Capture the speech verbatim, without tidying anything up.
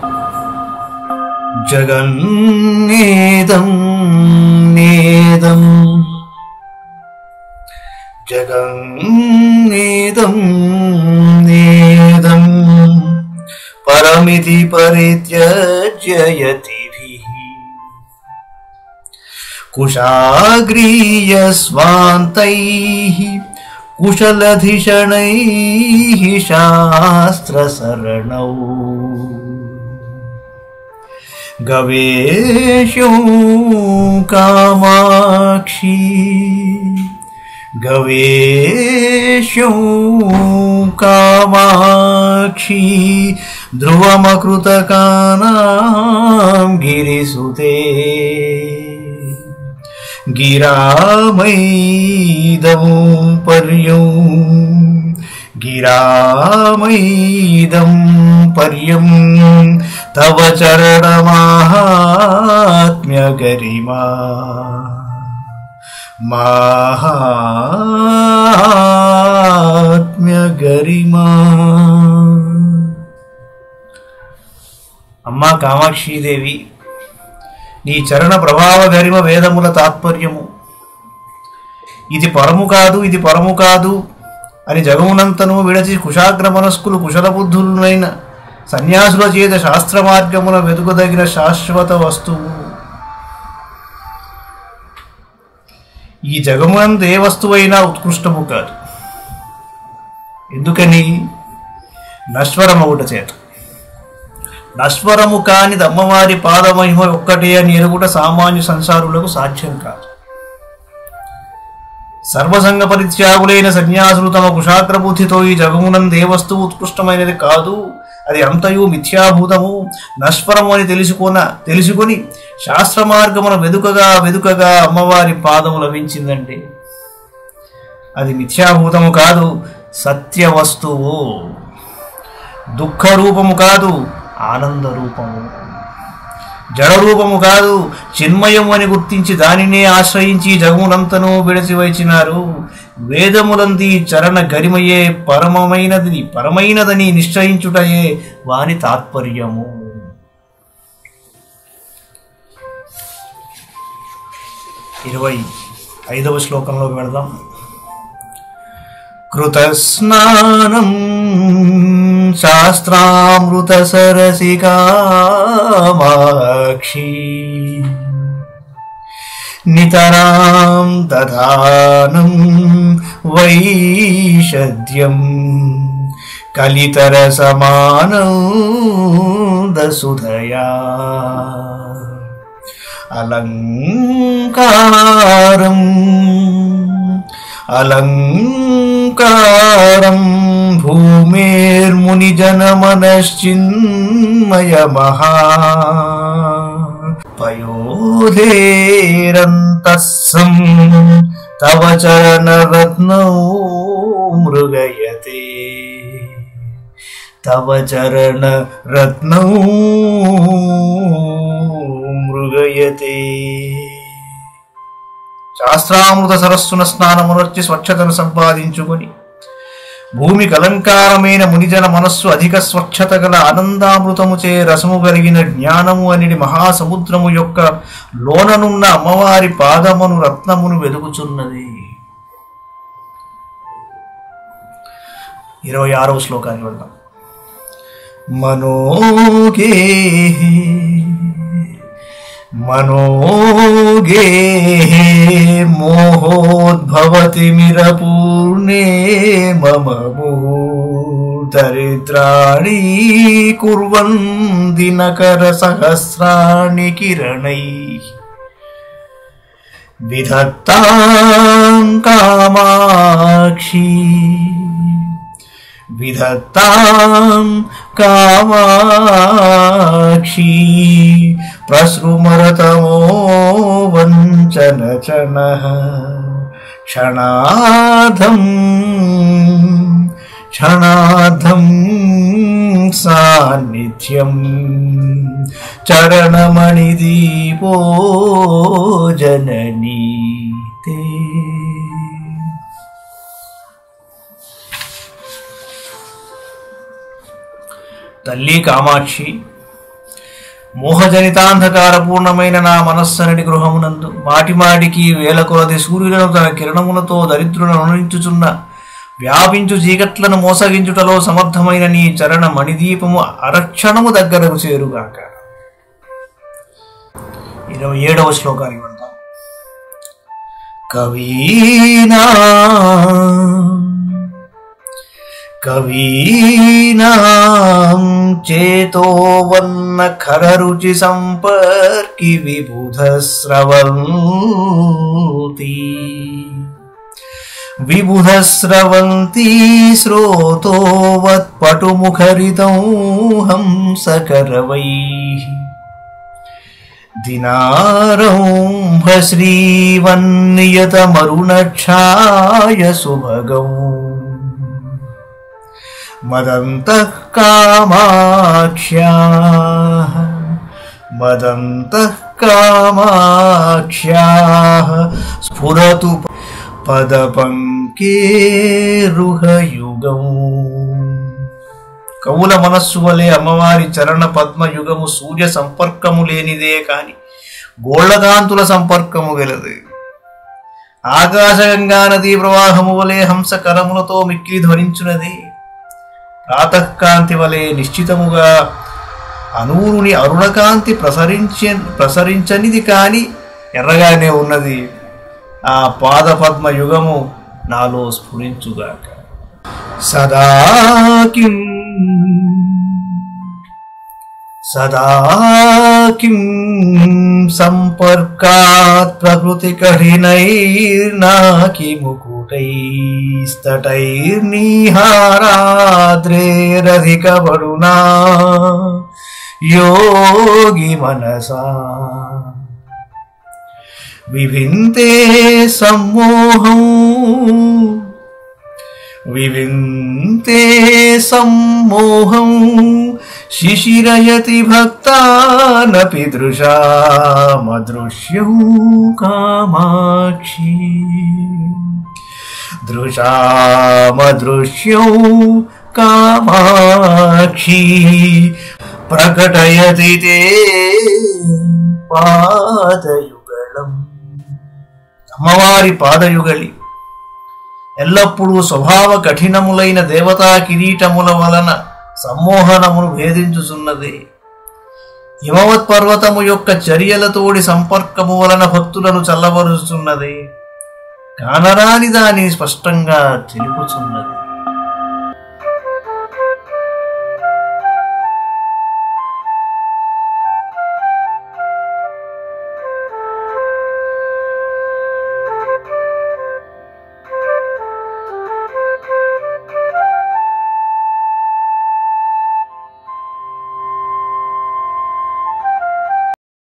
జగన్నేదం నేదం జగన్నేదం నేదం పరమితి పరిత్యజ్య యతిభిః కుశాగ్రీయ స్వాంతైః కుశలధిషణైః శాస్త్రసరణౌ గవేషో కామాక్షి గవేషో కామాక్షి ధ్రువమకృతకానాం గిరిసుతే గిరామైదం పర్యం గిరామైదం పర్యం తవ చరణమాహాత్మ్య గరిమా మాహాత్మ్య గరిమా. అమ్మా కామాక్షీదేవి, నీ చరణ ప్రభావ గరిమ వేదముల తాత్పర్యము. ఇది పరము కాదు, ఇది పరము కాదు అని జగమునంతను విడచి కుశాగ్ర మనస్కులు కుశల బుద్ధులైన సన్యాసుల చేత శాస్త్ర మార్గమున వెతుకదగిన శాశ్వత వస్తువు. ఈ జగమునందు ఏ వస్తువైనా ఉత్కృష్టము కాదు. ఎందుకని? నశ్వరమవుట చేత. నశ్వరము కాని అమ్మవారి పాదమహిమ ఒక్కటే అని ఎరుగుట సామాన్య సంసారులకు సాధ్యం కాదు. సర్వసంగ పరిత్యాగులైన సన్యాసులు తమ కుశాగ్ర బుద్ధితో ఈ జగమునందు ఏ వస్తువు ఉత్కృష్టమైనది కాదు, అది అంతయు మిథ్యాభూతము, నశ్వరము అని తెలుసుకొన తెలుసుకొని శాస్త్ర మార్గమున వెదుకగా వెదుకగా అమ్మవారి పాదము లభించిందంటే అది మిథ్యాభూతము కాదు, సత్య వస్తువు. దుఃఖ రూపము కాదు, ఆనంద రూపము. జడ రూపము కాదు, చిన్మయము అని గుర్తించి దానినే ఆశ్రయించి జగమునంతను విడచి వచ్చినారు. వేదములంది చరణ గరిమయే పరమమైనది పరమైనదని నిశ్చయించుటయే వాని తాత్పర్యము. ఇరవై ఐదవ శ్లోకంలోకి వెళదాం. కృతస్నానం శాస్త్రామృత సరసికామాక్షి నితరాం దధానం వైషద్యం కలితర సమానం దసుధయా అలంకారం అలంకారం భూమిర్మునిజనమనశ్చిన్మయమహా పయోధేరంతస్సం తవ చరణరత్నౌ మృగయతే తవ చరణరత్నౌ మృగయతే. శాస్త్రామృత సరస్సున స్నానమునర్చి స్వచ్ఛతను సంపాదించుకొని భూమికి అలంకారమైన మునిజన మనస్సు అధిక స్వచ్ఛత గల ఆనందామృతముచే రసము కలిగిన జ్ఞానము అనేది మహాసముద్రము యొక్క లోననున్న అమ్మవారి పాదమును రత్నమును వెలుగుచున్నది. ఇరవై ఆరవ శ్లోకానికి వెళ్దాం. మనోగే మనోగే మోహోద్భవతి మిరపూర్ణే మమ దరిద్రాణి కుర్వన్ దినకర సహస్రాణి కిరణై విధత్తాం కామాక్షి విధత్తాం కామాక్షి ప్రసృమరతమో వంచనచనః క్షణాధం క్షణాధం సాన్నిధ్యం చరణమణిదీపో జననీ తే. తల్లి కామాక్షి, మోహజనితాంధకారపూర్ణమైన నా మనస్సనడి గృహమునందు మాటిమాటికి వేల కొలది సూర్యులను తన కిరణములతో దరిద్రులను అనునించుచున్న వ్యాపించు చీకట్లను మోసగించుటలో సమర్థమైన నీ చరణ మణిదీపము అరక్షణము దగ్గరకు చేరుగాక. ఇరవై ఏడవ శ్లోకానికి వెళ్తాం. కవీనా కవీనాం చేతోవన్న ఖరరుచి సంపర్కి విబుధ స్రవంతి విబుధ స్రవంతి శ్రోతోవత్ పటుముఖరితం హంసకరవైః దినారంభ శ్రీవన్నియతమరుణఛాయ సుభగం మదంతః కామాక్ష్యాః మదంతః కామాక్ష్యాః స్ఫురతు పదపంకేరుహయుగం. కవుల మనస్సు వలె అమ్మవారి చరణ పద్మయుగము సూర్య సంపర్కము లేనిదే కాని గోళ్లకాంతుల సంపర్కము గలది. ఆకాశగంగా నదీ ప్రవాహము వలె హంస కరములతో మిక్కిలి ధ్వనించున్నది. ప్రాతఃకాంతి వలె నిశ్చితముగా అనూరుని అరుణకాంతి ప్రసరించ ప్రసరించనిది కాని ఎర్రగానే ఉన్నది. ఆ పాద పద్మ యుగము నాలో స్ఫురించుగాక. సదా కిం సదా కిం సంపర్కాత్ ప్రకృతి కఠినైర్నాకి ముకుటైస్తటైర్నిహారాద్రేరధిక వరుణా యోగి మనసా విభింతే సమ్మోహం వివింతే సమ్మోహం శిశిరయతి భక్తానపి దృశామదృశ్యం కామాక్షి దృశామదృశ్యం కామాక్షి ప్రకటయతి తే పాదయుగళం. అమ్మవారి పాదయుగళి ఎల్లప్పుడూ స్వభావ కఠినములైన దేవతా కిరీటముల వలన సమ్మోహనమును భేదించుచున్నది. హిమవత్ పర్వతము యొక్క చర్యలతోడి సంపర్కము వలన భక్తులను చల్లబరుచున్నది. కానరాని దాని స్పష్టంగా తెలుపుచున్నది.